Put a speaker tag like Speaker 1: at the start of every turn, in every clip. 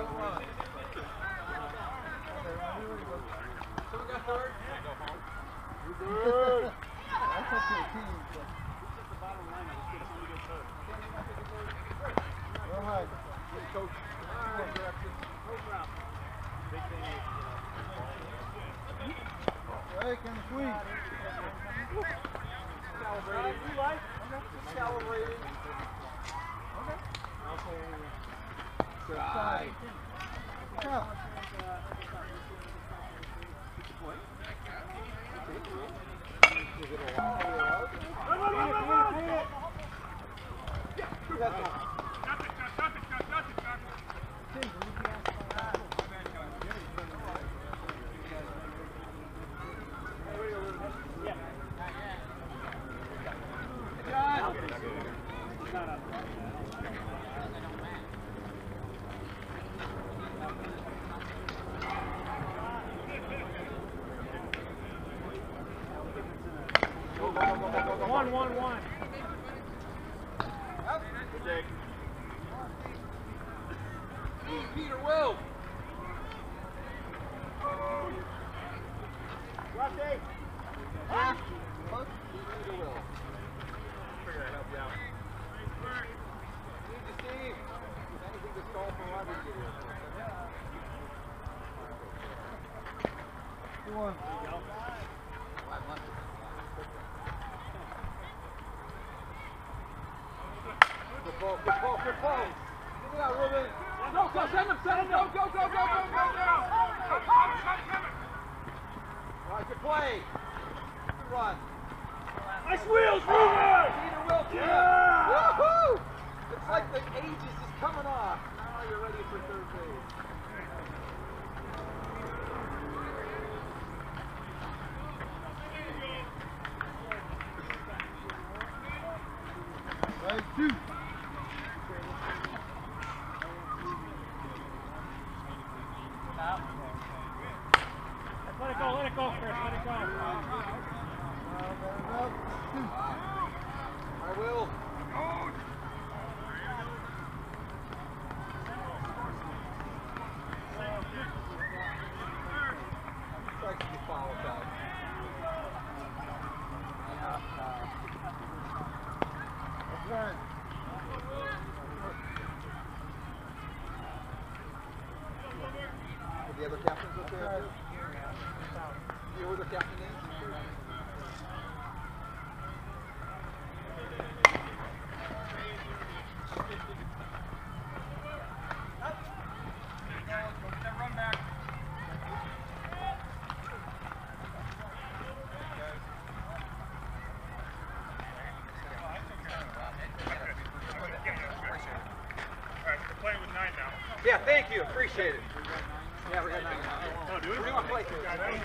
Speaker 1: Yeah, thank you. Appreciate it. Yeah, we got 9 now. Where do you want to play? What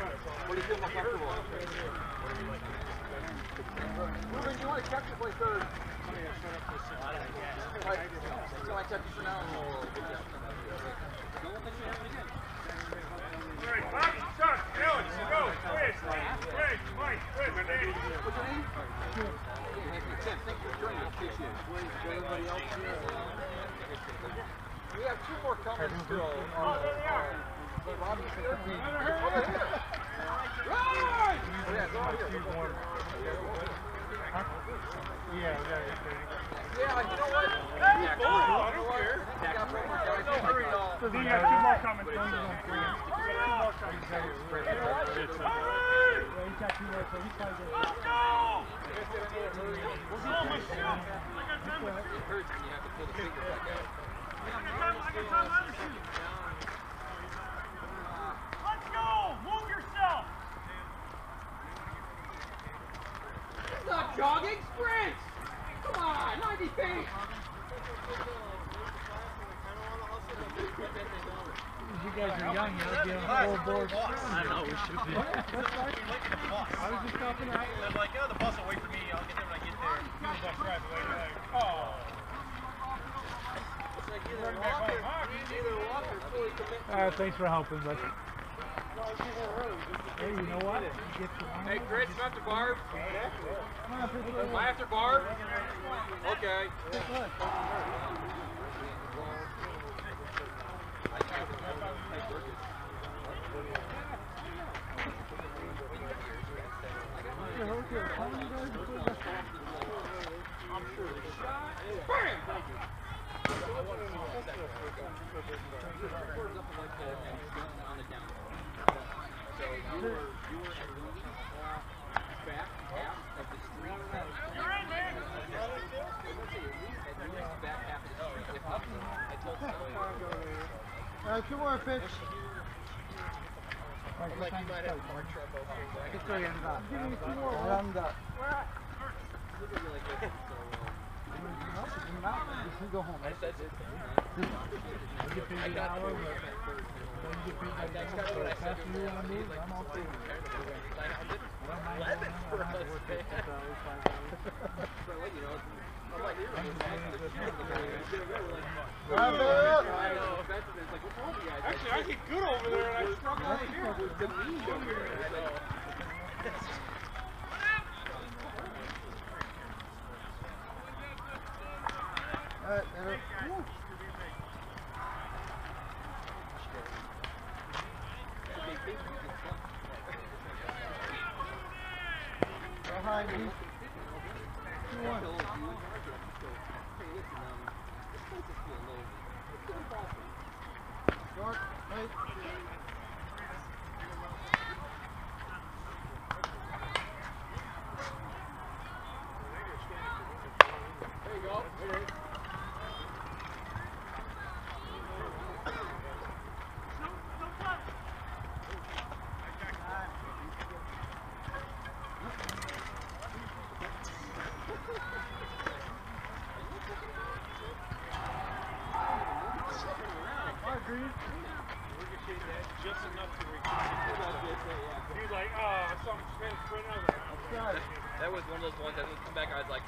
Speaker 1: do you feel more comfortable? Ruben, do you want to check to play third? Right. So I check you for now and we'll get you out. What's your name? Tim, thank you for joining us. Appreciate it. Everybody else here? We have 2 more coming still. Oh, there they are. Robbie's here. Oh, they're here. Right! Yeah, go on here.
Speaker 2: Yeah, we got to get there.
Speaker 1: Yeah, you know what?
Speaker 2: Yeah, cool. I don't care.
Speaker 3: So you got 2 more coming.
Speaker 2: He's got 2 more, so he's probably good.
Speaker 3: Let's go! We're going with shoot. I got time to shoot.
Speaker 1: It hurts when you have to pull the finger back out.
Speaker 3: I got time to shoot. Let's go! Move yourself!
Speaker 1: It's not jogging, sprint! Come on, 90 feet!
Speaker 2: You guys are young, you'll be on full board.
Speaker 4: I know, we should be.
Speaker 2: I was just stopping out.
Speaker 4: I'm like, oh, the bus will wait for me. I'll get there when I get there.
Speaker 3: The bus drives away. Oh.
Speaker 1: It's like either walk or fully commit.
Speaker 2: Thanks for helping, but hey, you know what?
Speaker 1: Hey, Chris, you after Barb? Am I after Barb? Okay. on the down. So you were back half of the street. You're in, man. Back half of the street. If up, I told
Speaker 3: All right, two more pitch.
Speaker 4: Like you might have more trouble.
Speaker 3: Give me two more. You go home.
Speaker 1: I said it.
Speaker 2: I get paid an hour, but when you get paid by the hour, so the faster you want to move, I'm all for it.
Speaker 3: Actually, I get good over there and I struggle over here.
Speaker 5: All right, Enter. Behind me. 2-1. Short, right.
Speaker 1: There you go. There it is.
Speaker 3: Just enough to He's like, oh, I saw him sprint out there.
Speaker 5: Outside.
Speaker 1: That was one of those ones that would come back. I was like,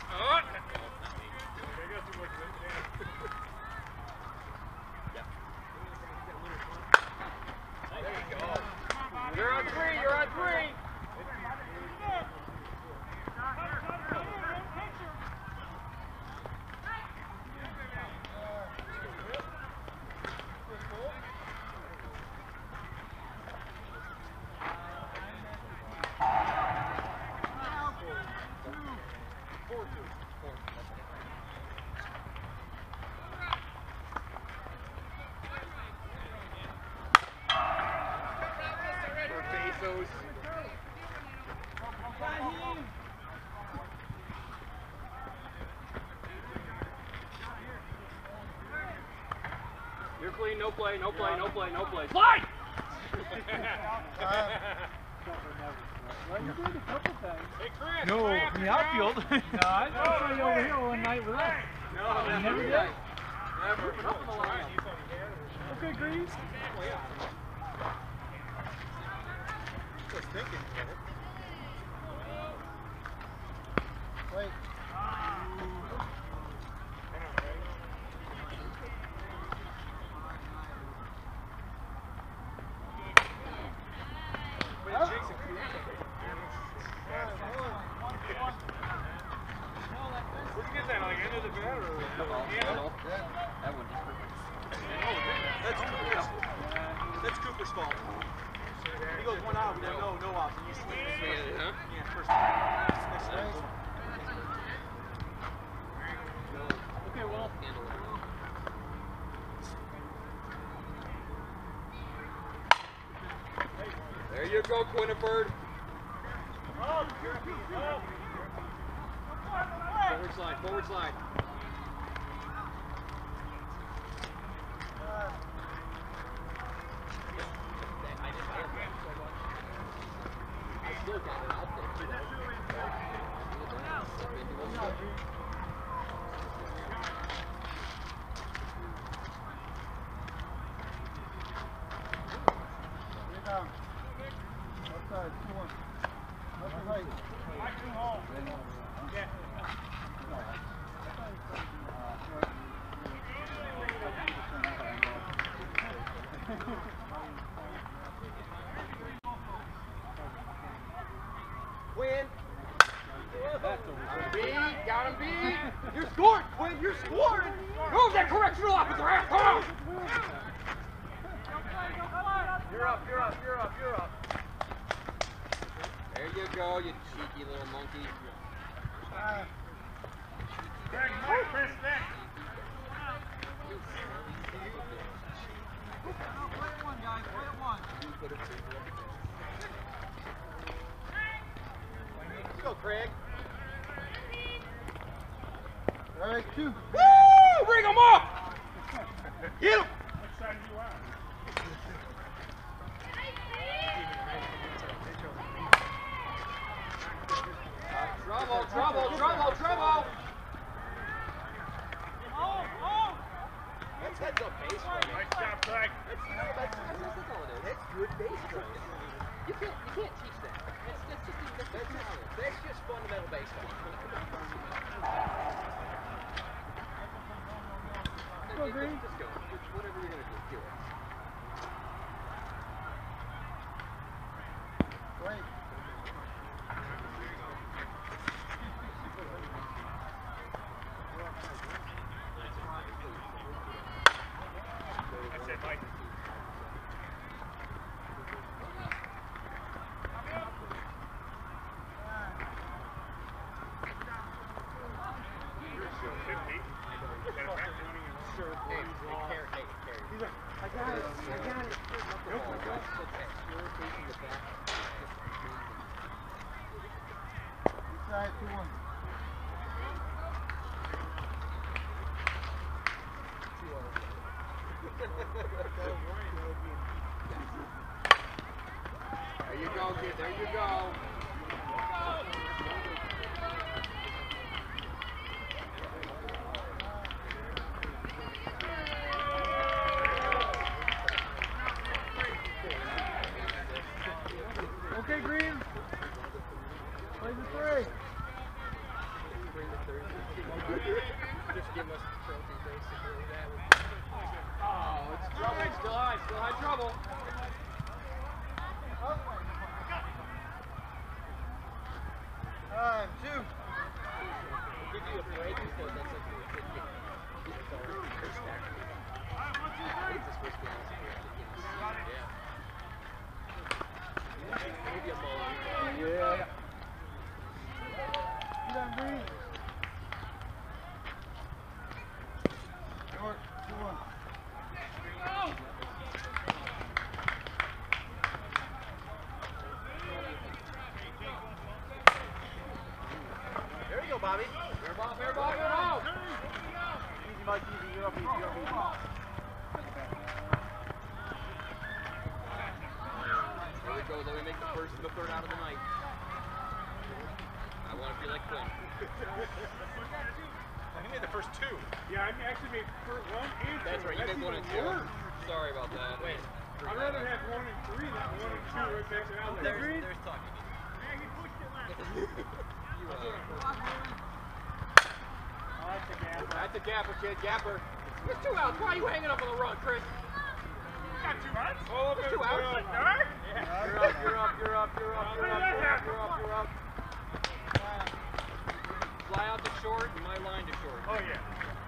Speaker 1: there you go. You're on three. You're on three. You're clean, no play, no play, no play, no play. Slide!
Speaker 2: Well, you did a couple times.
Speaker 3: Hey, Chris,
Speaker 2: No, from the outfield. No, I saw you over here one night with us.
Speaker 1: No,
Speaker 2: You never did?
Speaker 1: Never.
Speaker 2: Okay, Greaves.
Speaker 3: Just thinking.
Speaker 5: Wait.
Speaker 3: Where'd you get that? Like, end of the bat or?
Speaker 1: That one is perfect.
Speaker 4: That's Cooper's fault. He goes one out, no out. And you swing this way.
Speaker 1: Huh?
Speaker 4: Yeah, first. Next time.
Speaker 1: Okay, well, handle it. There you go, Quinniford. Forward slide, forward slide. I still got it out there.
Speaker 5: Get down. Outside, 2-1. Left right.
Speaker 1: Win. Beat, got him beat. You're scoring, Quinn, you're scoring. Move that correctional officer, half, come on. You're up, you're up, you're up, you're up. There you go, you cheeky little monkey.
Speaker 3: Chris, next.
Speaker 1: Craig.
Speaker 5: All right, 2.
Speaker 1: Woo! Bring him up! Get him!
Speaker 3: What side are you on?
Speaker 1: Trouble, trouble, trouble, trouble! That's heads up base running.
Speaker 3: Nice job, Craig.
Speaker 1: That's all it is. That's good base running. You can't teach that. That's just fundamental baseball.
Speaker 5: Go, Green.
Speaker 1: Just go. Whatever you're gonna do, do it.
Speaker 5: Wait.
Speaker 3: That's it, Mike.
Speaker 5: Side 2-1.
Speaker 1: There you go, kid. There you go.
Speaker 5: Okay, Green. Play the 3.
Speaker 1: Just give us the trophy, basically. That would... Oh, it's trouble. Still high. Still high trouble.
Speaker 5: Time 2.
Speaker 1: We'll give you a break because that's like the first game. It's already first back. It's his first game. Yeah. Maybe a mulligan.
Speaker 5: Yeah. Get on, Green. Short, 2-1.
Speaker 4: There you go, Bobby.
Speaker 1: Fair ball, fair ball, fair ball.
Speaker 4: Easy, Mike, easy. You're up, easy, you're up, easy.
Speaker 1: There we go, though. We make the first and the third out of the night. I want to feel like Quinn.
Speaker 4: He made the first 2.
Speaker 3: Yeah, I actually made 1 and 2.
Speaker 1: That's right, you made 1 and 2.
Speaker 3: Worse.
Speaker 1: Sorry about that. Wait.
Speaker 3: I'd rather have 1 and 3 than 1 and 2 right back to out there.
Speaker 1: There's talking.
Speaker 3: Man, he pushed it left.
Speaker 1: You,
Speaker 3: Oh, that's a gap.
Speaker 1: that's a gapper, kid. Gapper. There's 2 outs. Why are you hanging up on the run, Chris?
Speaker 3: Got 2 outs? Oh, look at
Speaker 1: Two outs.
Speaker 3: Yeah.
Speaker 1: You're up, you're up, you're up, you're up, you're up, you're up, you're up, you're up. Fly out to short and my line to short.
Speaker 3: Oh, yeah.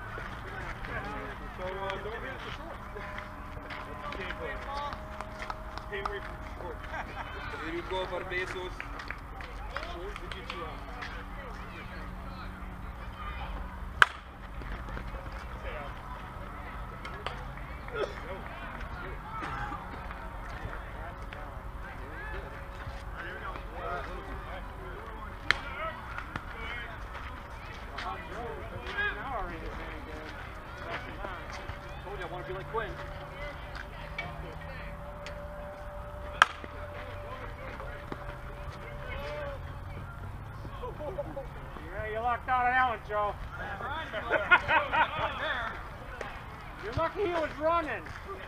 Speaker 3: So, don't hit it to short. Game plan. Stay away from short.
Speaker 1: Here you go for Bezos.
Speaker 3: Short to get you out. Stay out.
Speaker 1: Told you I want to be like Quinn.
Speaker 3: Yeah, you locked out on Allen, Joe. You're lucky he was running.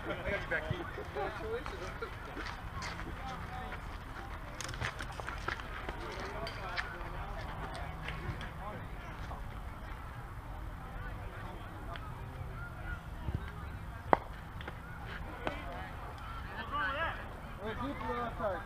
Speaker 5: Wait, deep to the left side.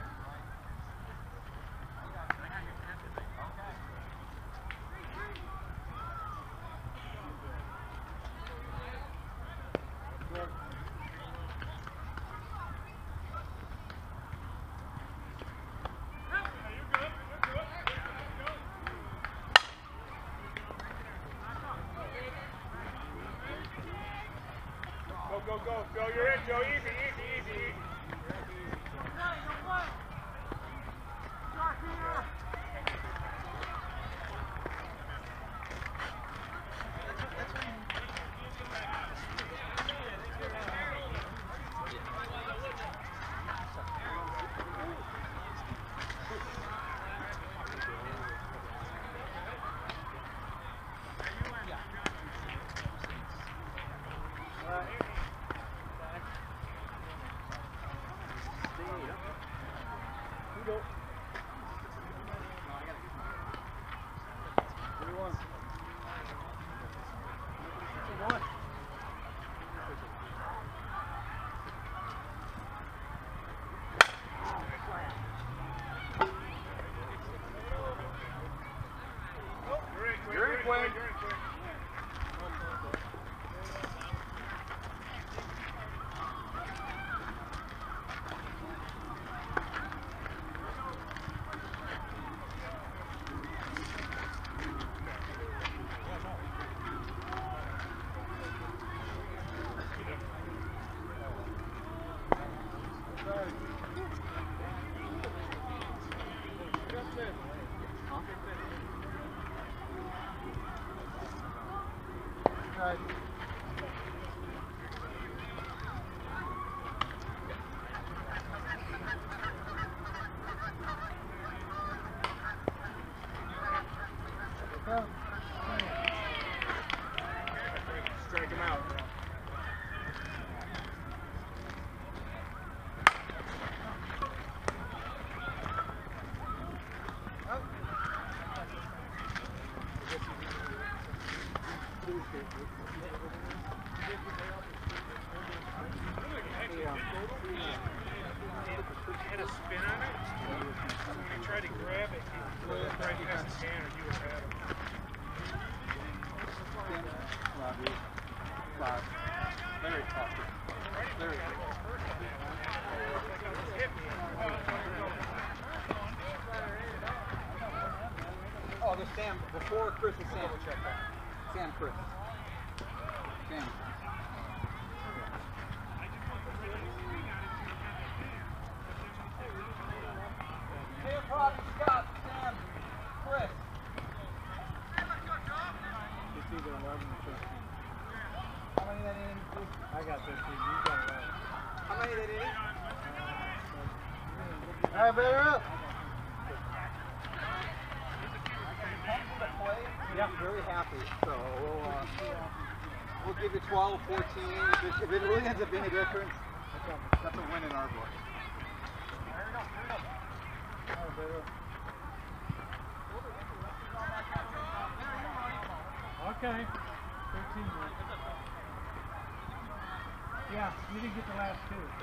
Speaker 3: Go, go, go. Go, you're in, Joe. Easy, easy, easy, easy. spin on it. So when you try to grab it, you throw it right past his hand or you would have him.
Speaker 1: Five. Larry, Larry. Oh, there's Sam. Before Chris and Sam. Sam, Chris. Sam. Sam, Robbie, Scott, Sam, Chris.
Speaker 2: It's either 11 or 15.
Speaker 1: How many that in?
Speaker 2: I got 15. You got 11.
Speaker 1: How many that in?
Speaker 5: All right, better up.
Speaker 1: Yeah, very happy. So we'll give you 12, 14. If it really ends up being a difference, that's a win in our book.
Speaker 5: All right, better up.
Speaker 2: Okay. 13 more. Yeah, you didn't get the last two.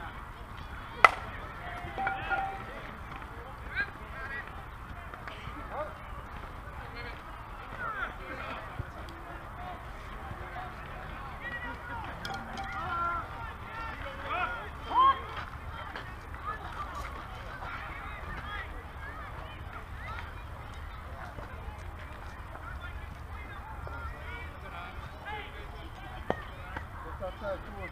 Speaker 5: Outside, cool.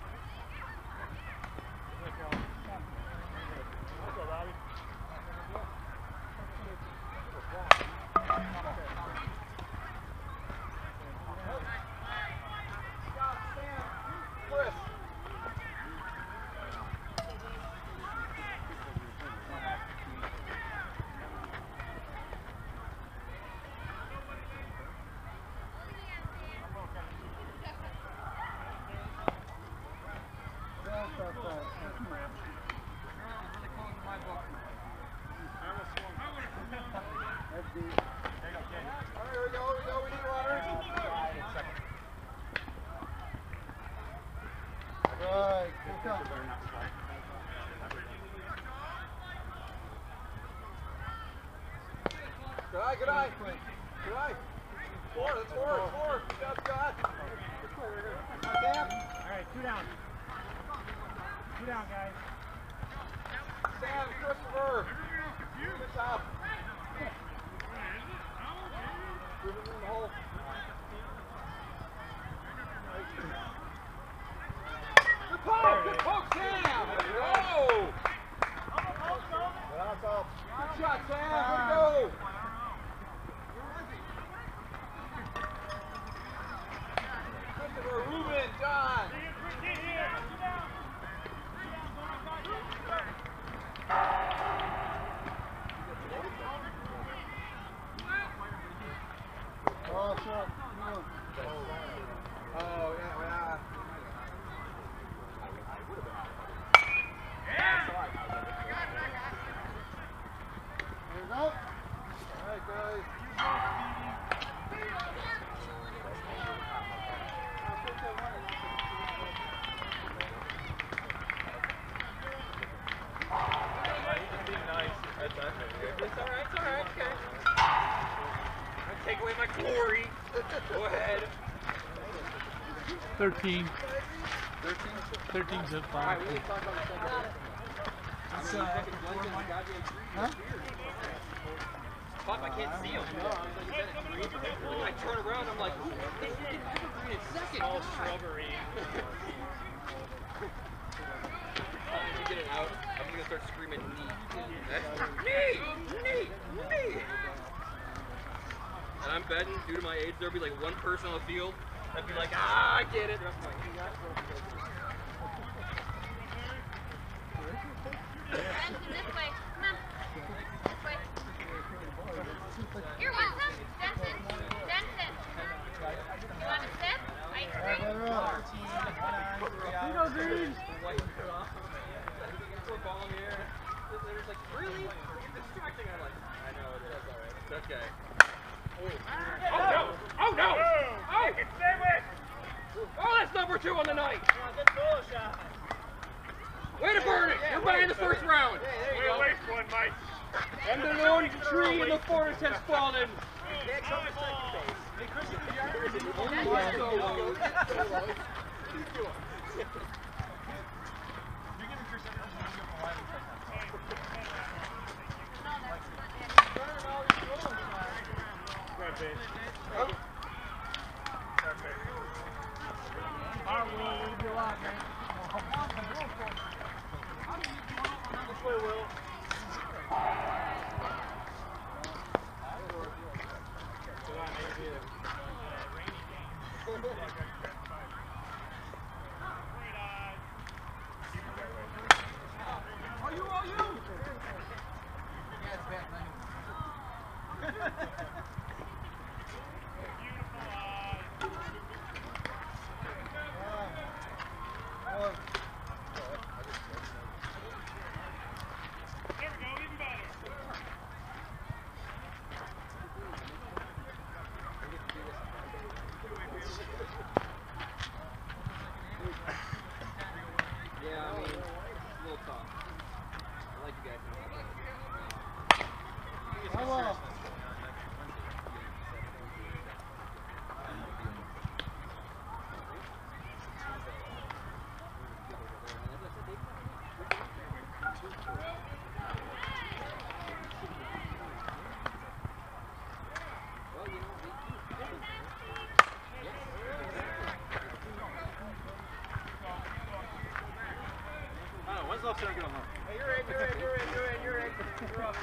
Speaker 1: Good eye. Good eye. Four. That's four. Good job, Scott. Sam.
Speaker 2: All right, 2 down. 2 down, guys.
Speaker 1: Sam, Christopher. Good job. Moving in the hole. Good poke, Sam. Whoa. Good shot, Sam. Way to go. Ruben, John.
Speaker 5: Oh, shot.
Speaker 1: Oh, yeah.
Speaker 5: Here's out.
Speaker 1: All right, guys. It's all right, okay. I'll take away my glory. Go ahead.
Speaker 2: 13.
Speaker 1: 13?
Speaker 2: 13's at 5.
Speaker 1: All right, we need to talk about the second.
Speaker 5: Huh?
Speaker 1: Pop, I can't see him. I turn around, I'm like, ooh, they did evergreen in second.
Speaker 3: All shrubbery.
Speaker 1: If you get it out, I'm going to start screaming knee. And I'm betting, due to my age, there'll be like one person on the field that'd be like, I get it.
Speaker 6: Benson, this way. Come on. This way. Here, want some? Benson? Benson. You want a sip? Ice cream?
Speaker 5: Better up.
Speaker 2: You go, Green.
Speaker 1: Ball in the air. They're just like, really? You're distracting. I'm like, I know it is. All right. It's okay. Oh no! Oh!
Speaker 3: Stay with!
Speaker 1: Oh, that's number 2 on the night.
Speaker 3: Good goal shot.
Speaker 1: Way to burn it! You're buying the first round.
Speaker 3: Way to waste one, Mike.
Speaker 1: And the lone tree in the forest has fallen.
Speaker 4: Next on the second base. Hey, Chris,
Speaker 1: Only one solo.
Speaker 4: Hey, you're in. You're up.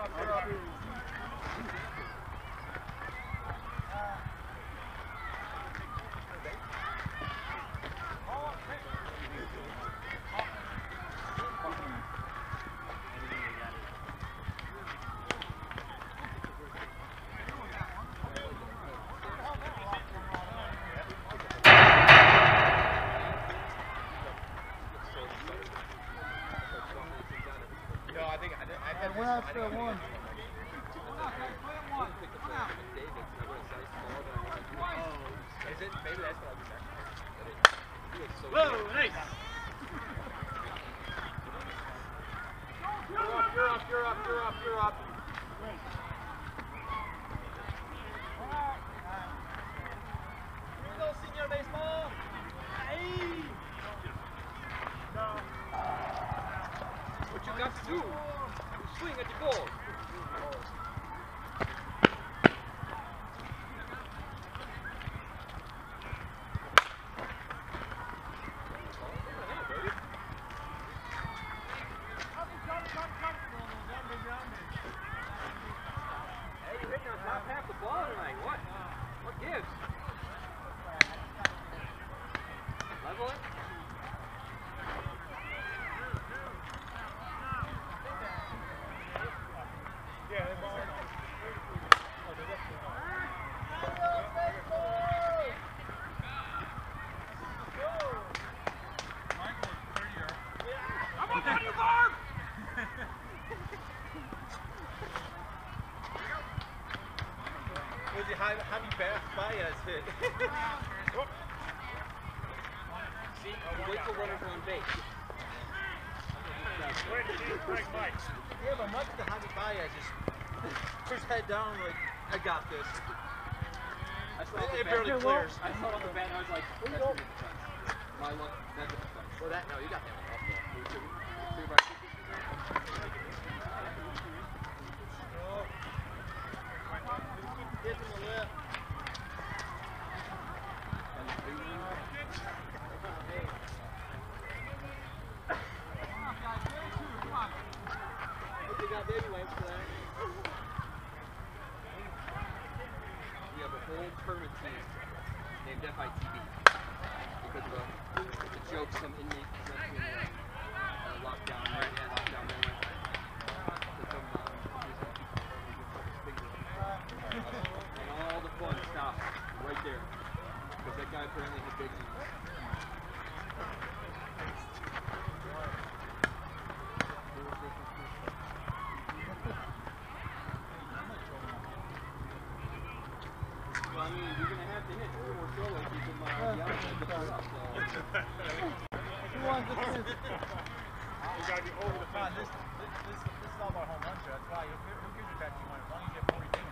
Speaker 5: Went out for one.
Speaker 4: Is it? Maybe that's what I'll be back. Whoa, nice! You're up. Here we go, Senior Baseball! Hey!
Speaker 1: What you got to do? Swing at the ball. Hey, you're hitting on top half the ball tonight. What gives? Level it?
Speaker 4: Javi Baez hit.
Speaker 1: See, wait till runners are on base.
Speaker 4: Yeah, but much of the Javi Baez just puts his head down like, I got this.
Speaker 1: I saw
Speaker 4: It barely clears.
Speaker 1: I saw it off the bat and I was like, that's a defense. My luck, that's a defense.
Speaker 4: Well, that, no, you got that one off though. Hit him the lip.
Speaker 1: Hope you got baby wipes for that. We have a whole tournament team named FITB because of the joke some inmate sent to lockdown, right? Yeah, lockdown memory. And all the fun stopped right there because that guy apparently had big news. Well, I mean, you're going to have to hit 3 more solos to keep the outside up, so.
Speaker 5: Who wants to finish?
Speaker 3: We gotta be over the fence.
Speaker 4: This is all about home runs. That's why. Who gives a bet you win? As long as you get 40 games.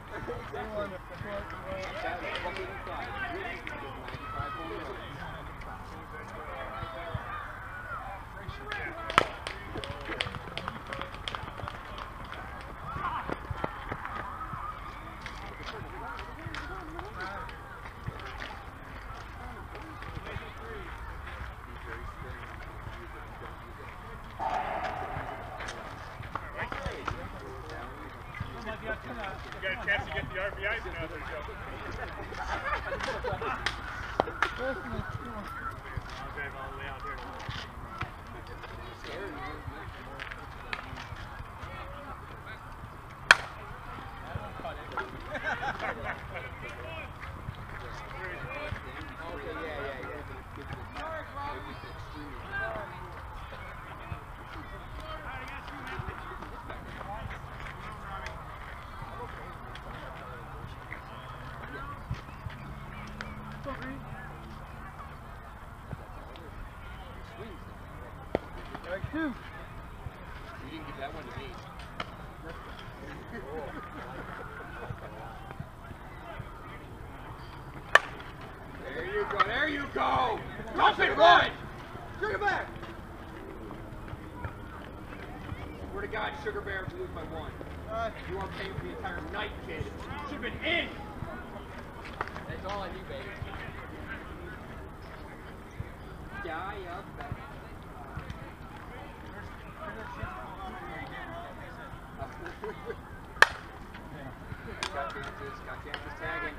Speaker 3: You got a chance to get the RBIs now, there you go. I'll drive all the way out here.
Speaker 1: You didn't give that one to me. There you go, there you go! Drop it, run! Bring it back! Swear to God, Sugar Bear, lose by one. You are paying for the entire night, kid. Should have been in! That's all I do, baby. Die up back. Got chances, tagging.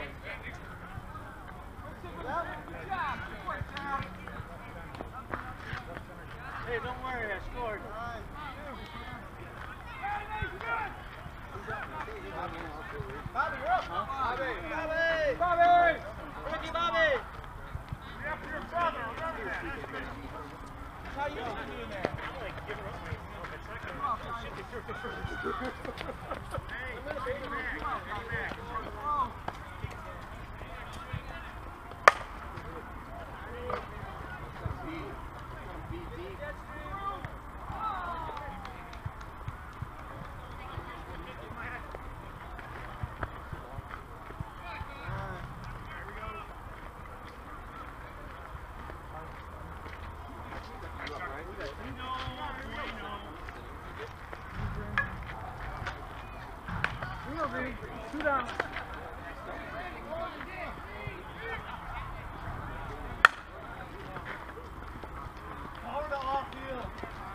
Speaker 4: Hey, don't worry, I scored. Bobby, you're up. Bobby. Ricky, Bobby.
Speaker 3: You're after your brother, remember that.
Speaker 4: How you doing there?
Speaker 2: Shoot down. Hold the off field.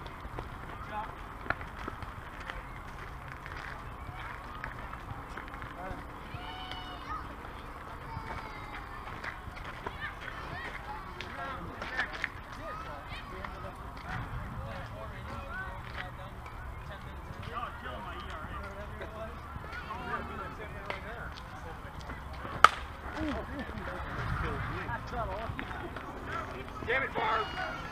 Speaker 1: Damn it, Barb!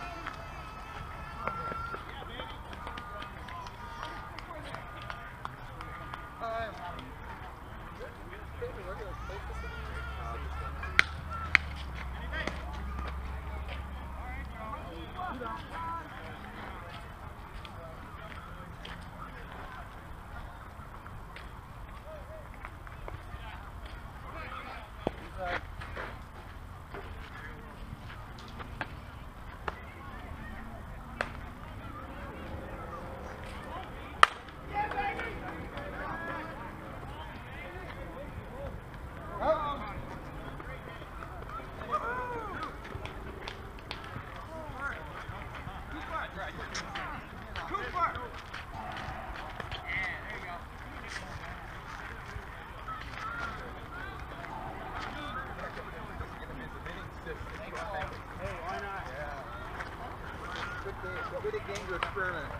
Speaker 1: Good game to experiment.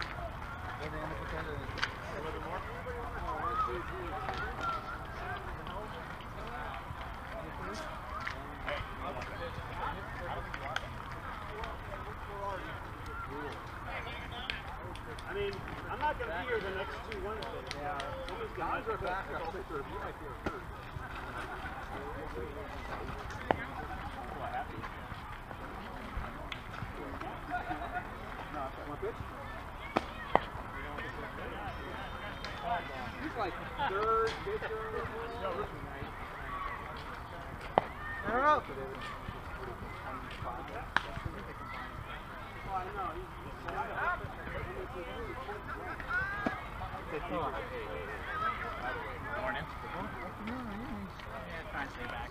Speaker 1: A little more?
Speaker 3: I mean, I'm not going to be here the next 2 Wednesdays.
Speaker 1: Yeah. Guys are back. I think they're might be hurt. Want pitch? like third, fifth.
Speaker 4: Up.
Speaker 5: Morning. Trying to stay back.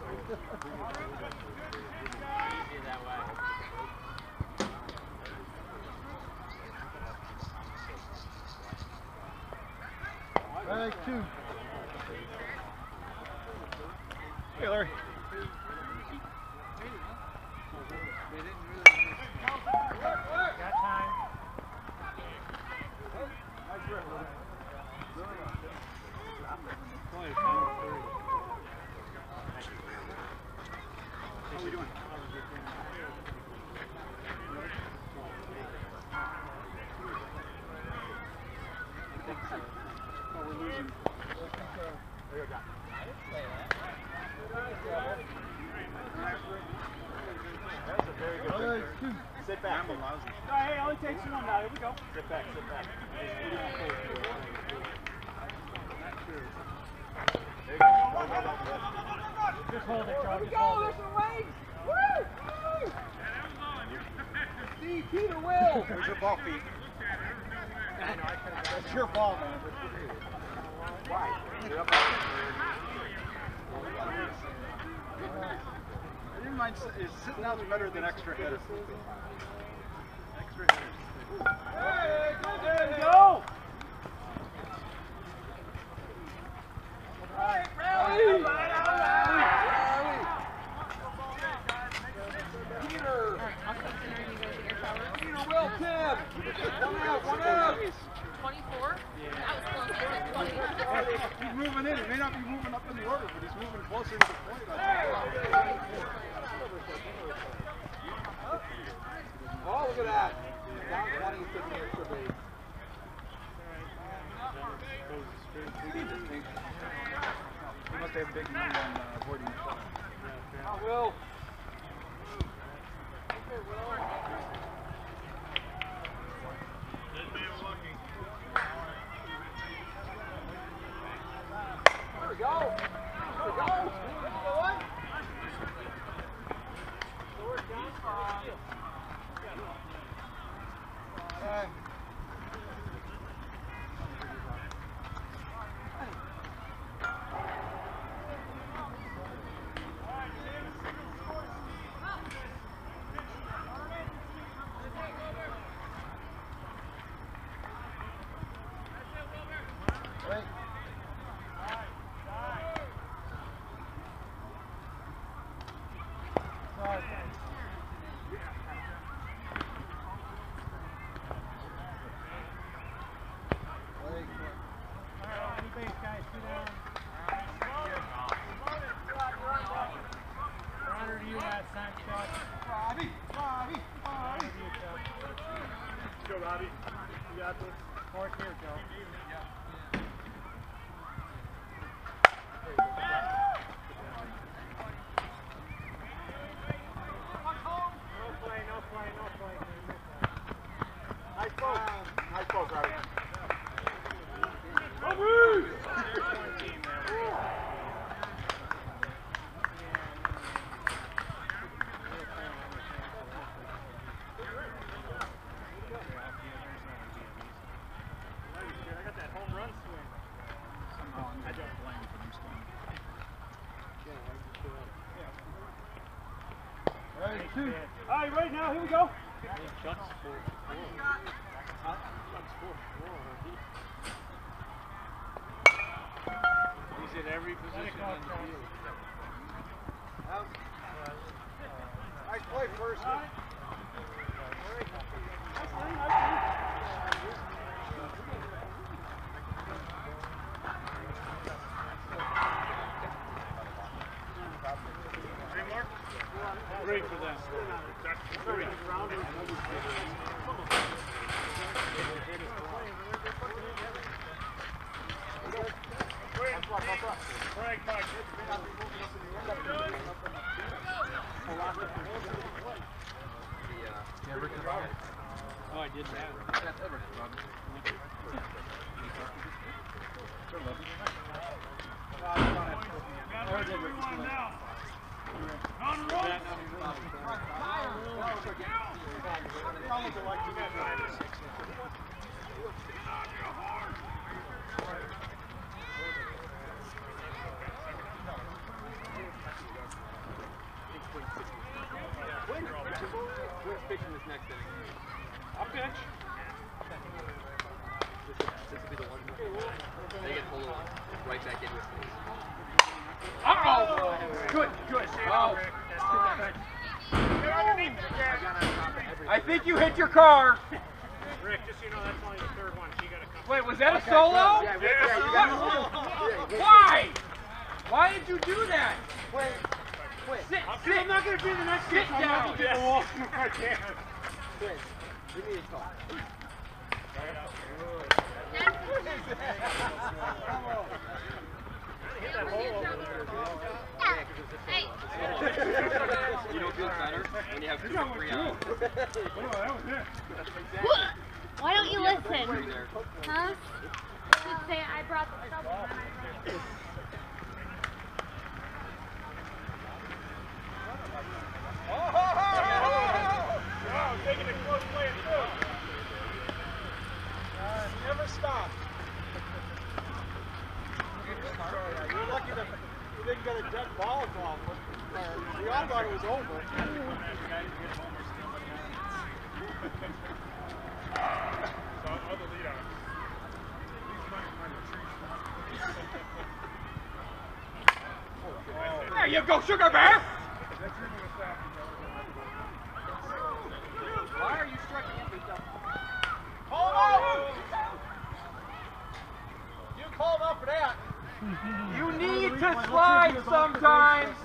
Speaker 5: Easier that way.
Speaker 2: Right, 2.
Speaker 1: Hey, Larry.
Speaker 3: Got time.
Speaker 1: How we doing? Oh, we're losing. There you go. That's a very good
Speaker 2: Right, 2.
Speaker 1: Sit back. I'm lousy.
Speaker 3: Hey, only takes one now. Here we go.
Speaker 1: Sit back, sit back. There you go.
Speaker 3: Just hold it, Charles.
Speaker 1: There we go. There's some legs. Woo! See, Peter will. Where's your ball feet? That's your ball, man. Why? You're up. I didn't mind sitting out's better than extra hitter. Extra hitter. Hey, there you go. One out.
Speaker 6: 24? Yeah. That was close. I said 20.
Speaker 1: He's moving in. He may not be moving up in the order, but he's moving closer to the point. Oh, look at that. Down 20 and 50 extra base. He must have big money on avoiding the shot. Will. Okay, Will. There we go. There we go.
Speaker 3: Go, Robbie. You got this. Fourth here, Joe. No play.
Speaker 1: Nice poke. Nice poke, Robbie.
Speaker 3: All right, right now, here we go.
Speaker 1: He's in every position on the field. Nice play first.
Speaker 3: Great for them. Great. Frank, Mike.
Speaker 5: Oh, I did that.
Speaker 1: That's Everton, Robbie.
Speaker 5: Who's pitching this next inning?
Speaker 3: I'll pitch.
Speaker 5: This will be the one. They get pulled right back into his face.
Speaker 3: Uh-oh!
Speaker 5: Good, good.
Speaker 3: Oh.
Speaker 1: I think you hit your car.
Speaker 3: Rick, just so you know, that's only the third one. She got to come.
Speaker 1: Wait, was that a solo? Why? Why did you do that? Sit,
Speaker 3: I'm not going to be the next
Speaker 1: Sit
Speaker 3: kid. I'm
Speaker 1: down.
Speaker 3: not going to get the wall if I can.
Speaker 5: Give me a call.
Speaker 6: Hey.
Speaker 5: You don't feel better when you have 2 or 3 out.
Speaker 3: Oh, that was it.
Speaker 6: Why don't you listen? Huh? Just say I brought the stuff and then I brought it.
Speaker 3: Wow, taking a close play at 2.
Speaker 4: Never stop. You're lucky that you didn't get a dead ball off. We all thought it was over.
Speaker 3: So I'll the lead on.
Speaker 1: There you go, Sugar Bear.
Speaker 5: Why are you striking at me?
Speaker 4: Call out! You called up for that.
Speaker 1: You need to slide sometimes.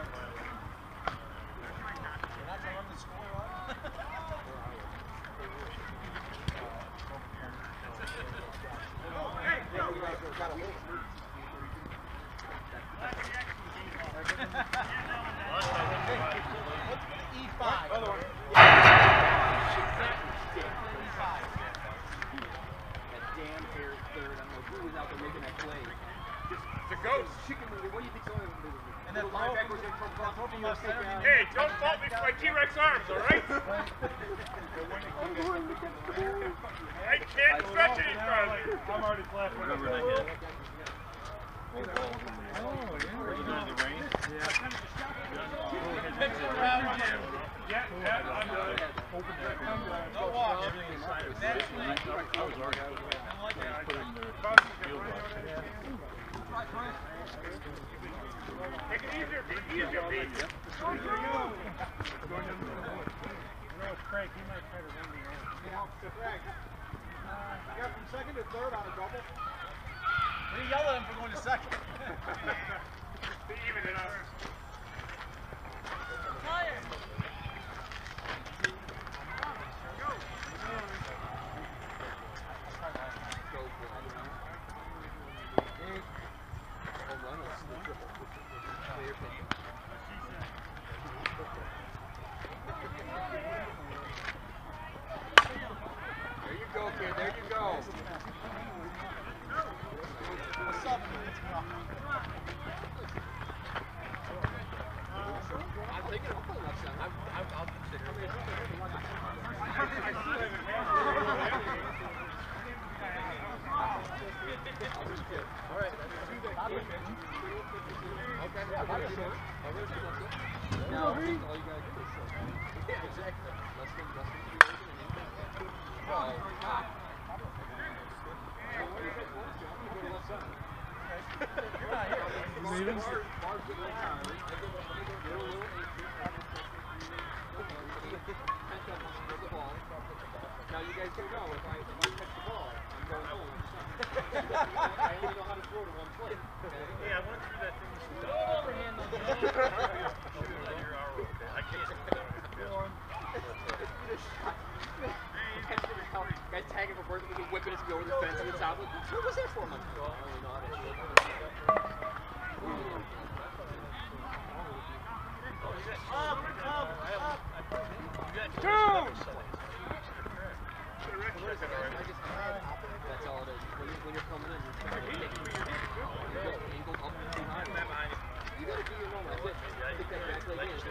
Speaker 3: Hey, don't fault me for my T-Rex arms, all right? I can't stretch any further. I'm already flat. Take it easier, Pete. Easier, Pete. You know, it's Craig. He might try to run me over.
Speaker 4: You got from second to third on a double. What do you yell at him for going to second?
Speaker 3: To even it out.
Speaker 1: There you go, kid. There you go.
Speaker 4: What's up?
Speaker 5: I'm taking it full left side. I'll consider it.
Speaker 1: All right. Okay. Now, all you gotta do is yeah, exactly. Less than now you guys can go. If I catch the ball, I'm going home. I only know how to throw to one plate. Okay?
Speaker 3: Hey, I went through that thing. I can't.
Speaker 5: Guys tagging for birds with a whip and it's going to the fence and the top. What was that 4 months ago? I don't really know how to That's all it is. When you're coming in, you're trying to take angle up too high. You gotta do your normal. That's it. Take that back leg in.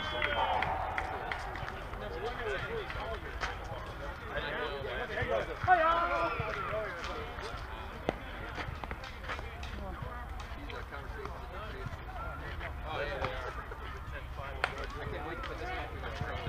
Speaker 5: These are conversations that they're creating. Oh, yeah, they are. I can't wait to put this back in the trail.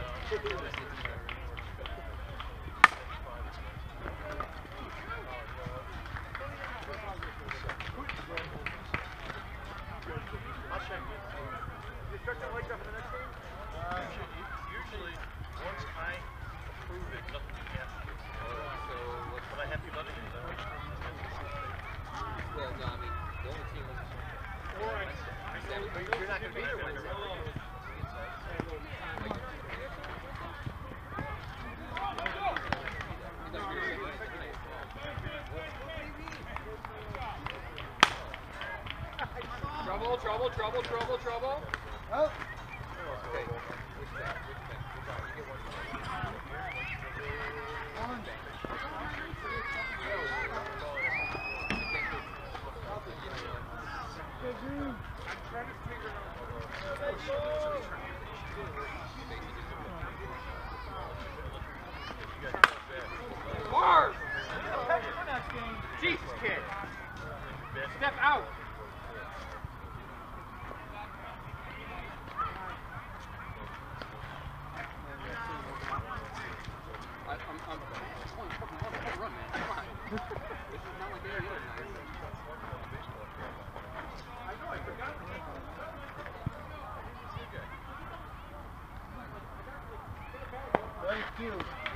Speaker 3: Usually, once I approve it, nothing can happen. But I have to let it in.
Speaker 5: Well, no, I mean, the only team was... You're not going to be here Wednesday. Trouble.
Speaker 1: Oh.
Speaker 5: Okay. Which back? You get one. Mars! Jesus, kid! Step out! I'm run, man. Come on. This is not like any other night. I know, I forgot.
Speaker 1: Thank you.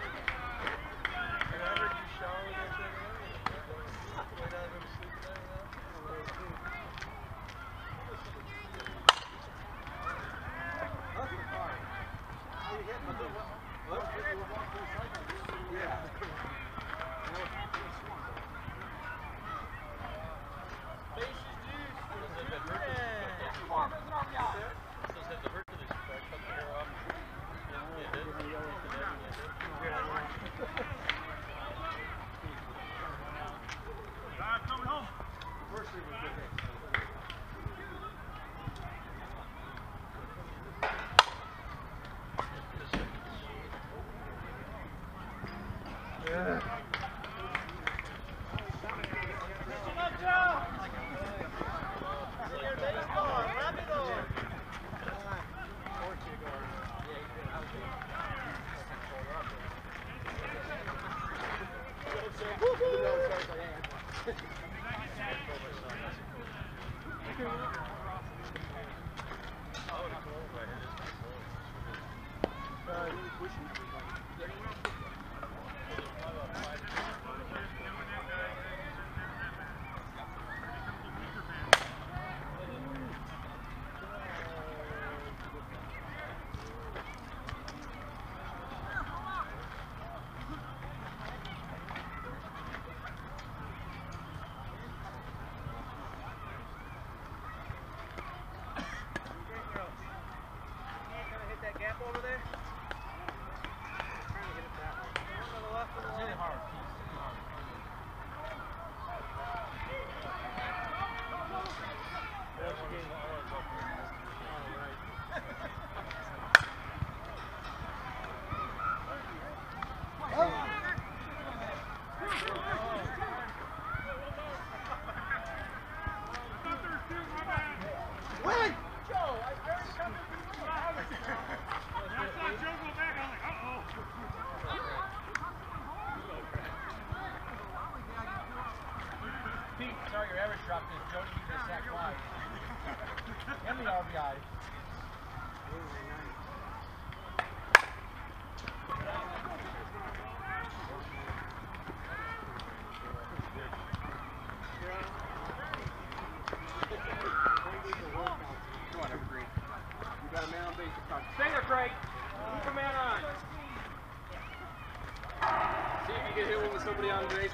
Speaker 5: Somebody on base.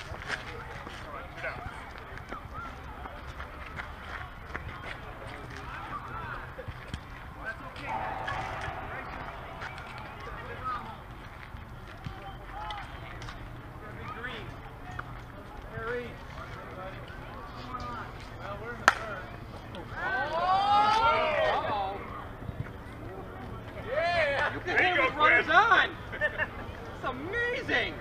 Speaker 5: amazing!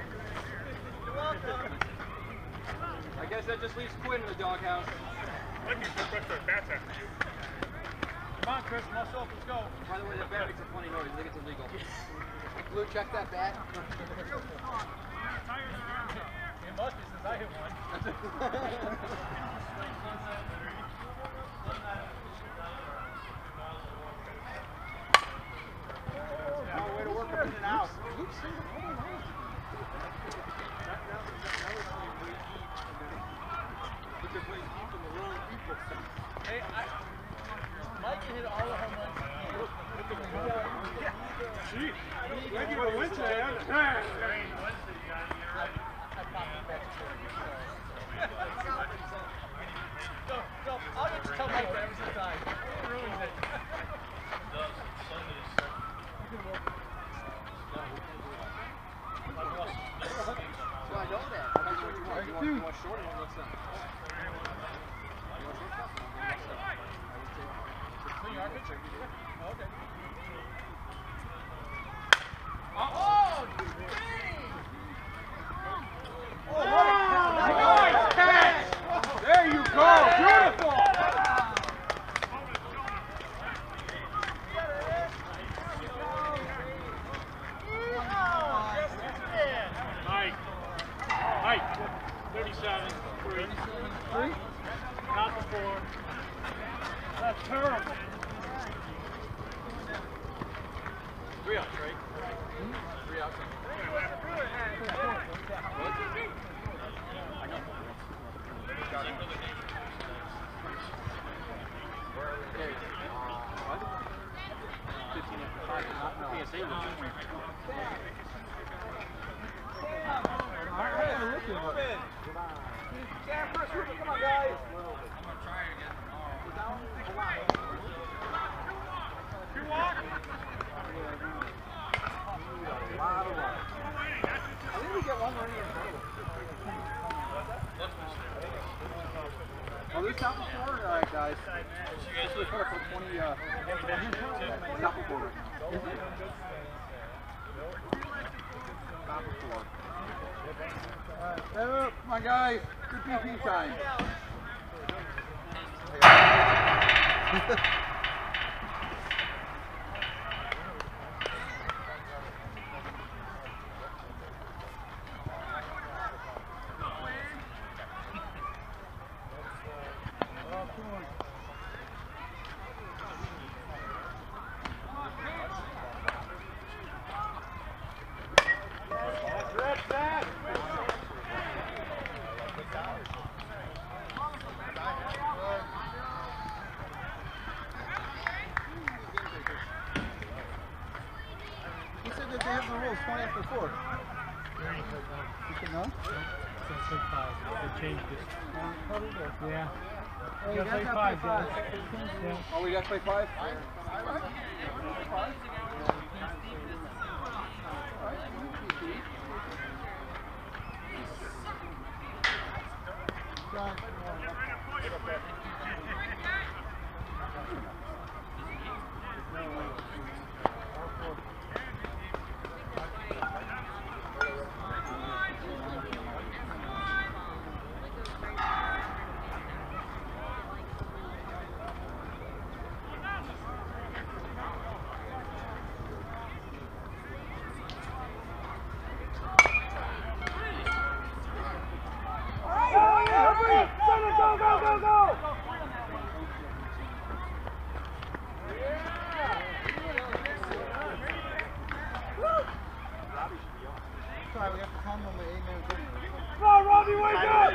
Speaker 5: I guess that just leaves Quinn in the doghouse.
Speaker 3: I think you put their bats after you.
Speaker 4: Come on, Chris, muscle up, let's go.
Speaker 5: By the way, that bat makes a funny noise. I think it's illegal. Blue, check that bat.
Speaker 4: It must be since I hit one.
Speaker 1: Oh, way to work up in and out.
Speaker 4: Hey, Mike can hit all the home runs.
Speaker 1: Gee, thank you for Wednesday.
Speaker 4: So, I'll just tell Mike that every single time. It ruins it.
Speaker 5: So I know that. How much you want? You want short or you want center? You want shortstop?
Speaker 4: Clean yardage? Okay.
Speaker 1: Nice catch! There you go! Beautiful!
Speaker 3: Mike, 37, 3. Not the 4. That's terrible.
Speaker 5: 3 outs, right? 3 outs.
Speaker 1: Come on, guys.
Speaker 3: You walk.
Speaker 1: I think we get one running in total. Oh, this top before? Alright, guys. This is for 20, top before. Top before. Alright, come on, guys. Good PP time. He said that they have the rules 20 after 4. You said no?
Speaker 2: They changed it. Yeah.
Speaker 1: Oh,
Speaker 2: You gotta play 5, guys. Yeah.
Speaker 1: Oh, we got to play 5? Sorry, we have to calm them with 8 minutes.
Speaker 3: Come on, Robbie, wake up!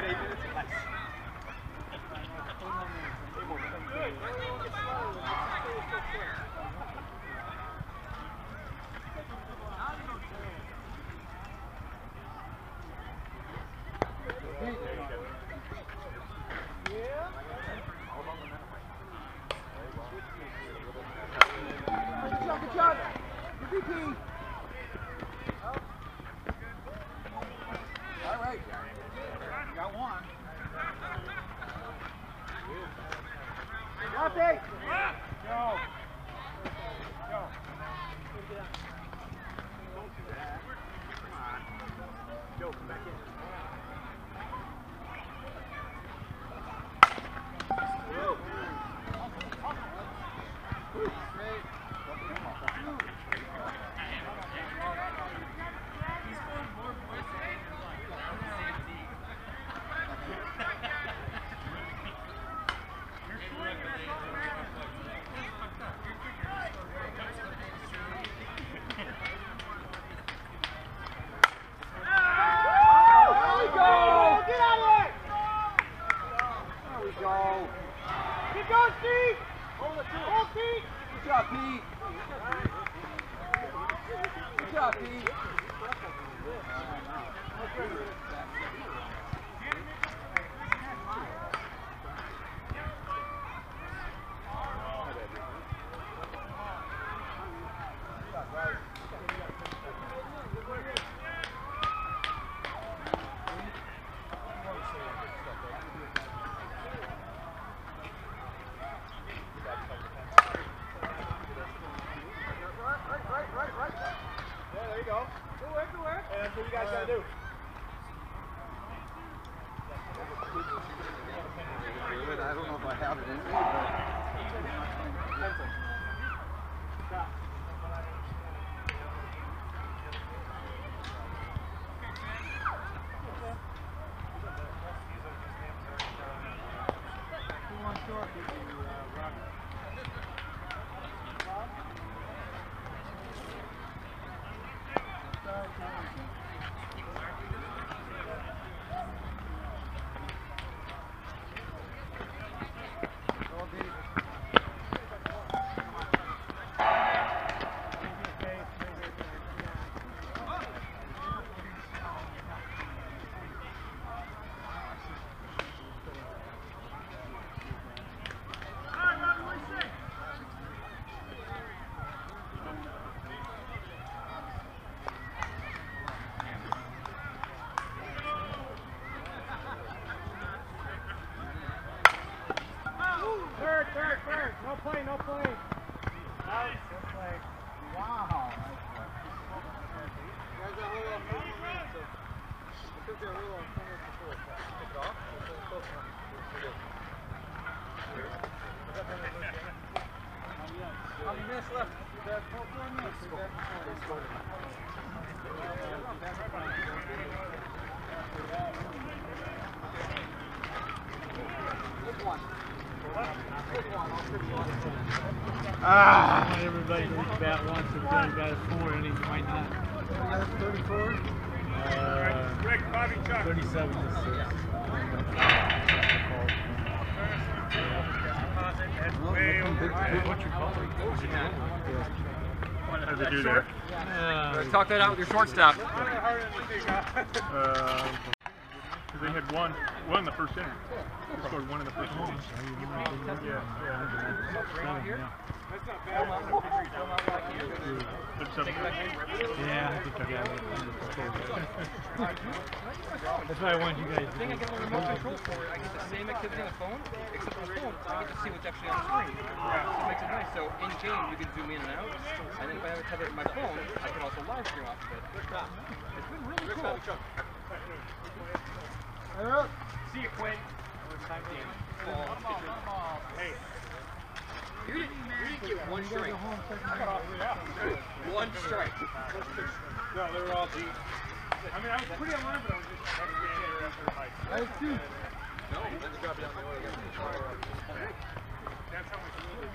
Speaker 1: Good job. Good VP. All right. Got one. Lefty.
Speaker 3: Go!
Speaker 2: guys gotta do?
Speaker 1: I don't know if I have it in me,
Speaker 2: Stop. Who wants short with you, Robbie? Third. No play. Out. Good play. Wow.
Speaker 1: Guys got a little off 4 minutes, so I think they're a little on 4 minutes before. Pick it off.
Speaker 4: How many minutes left?
Speaker 1: We got 4 minutes. We got
Speaker 2: Everybody reach bat once and then got a 4 and he might not.
Speaker 1: 34.
Speaker 2: 37 to 6. What's your call?
Speaker 3: How did they do there?
Speaker 5: Talk that out with your shortstop.
Speaker 3: They had one in the first inning. They scored one in the first inning. Yeah.
Speaker 2: Yeah, I think I got it under control. That's why I wanted you guys to
Speaker 5: I think I get a remote control for it. I get the same activity on the phone, except on the phone, I get to see what's actually on the screen. So it makes it nice. So in game, you can zoom in and out. And then if I have it tethered to my phone, I can also live stream off of it. It's been really cool.
Speaker 2: See you, Quinn.
Speaker 5: Hey. You didn't get one strike. One strike.
Speaker 3: No, they were all deep. I mean, I was pretty online, but I was just trying to get there after the fight.
Speaker 1: I was 2.
Speaker 5: No, let's drop it down the order.
Speaker 3: That's how much you needed.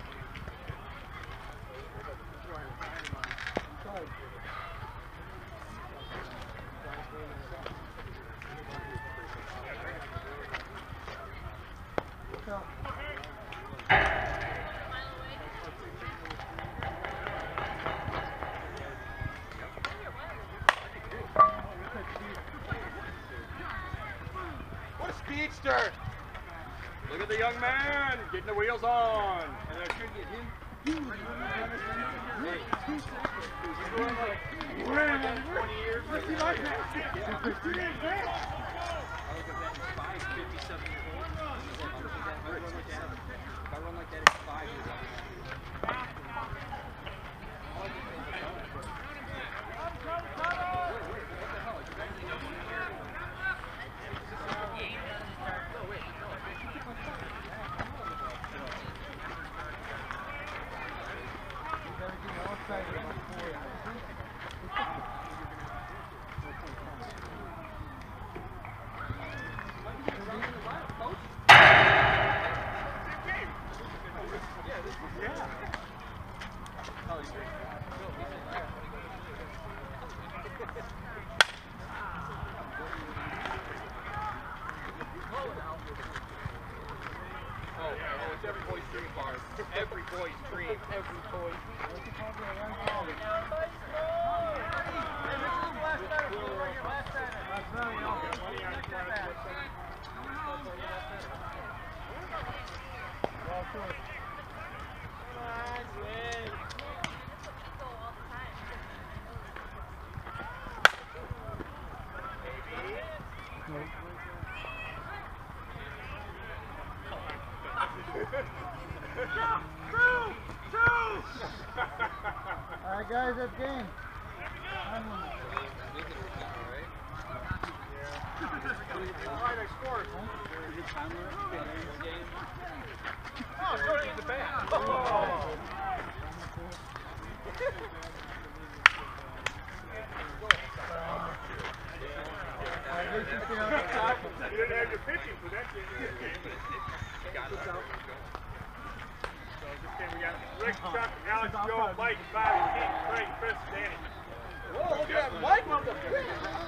Speaker 5: What a speedster! Look at the young man getting the wheels on. And I should get him. He's doing like 20 years. I was a vet in 5, 57 years old. If I run like that at 5 years old. Every boy's dream, Bart. Every boy's dream. Every boy's
Speaker 1: Alright guys, that's game.
Speaker 5: Make it a count, right?
Speaker 3: Alright, I scored. Oh, throw it in the back. Oh. You didn't have your pitching for that game. So this game we got Rick, Chuck, Alex, Joe, Mike, Bobby, Keith, Craig, Chris, Danny.
Speaker 1: Whoa, look at that Mike on the pitch.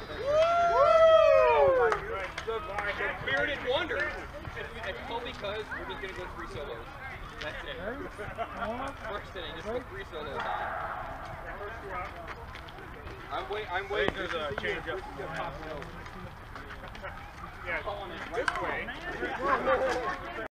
Speaker 5: Bearded wonder. It's all because we're just gonna go 3 solos. That's it. First inning, just go 3 solos. I'm waiting.
Speaker 3: There's a change up. Yeah, this way.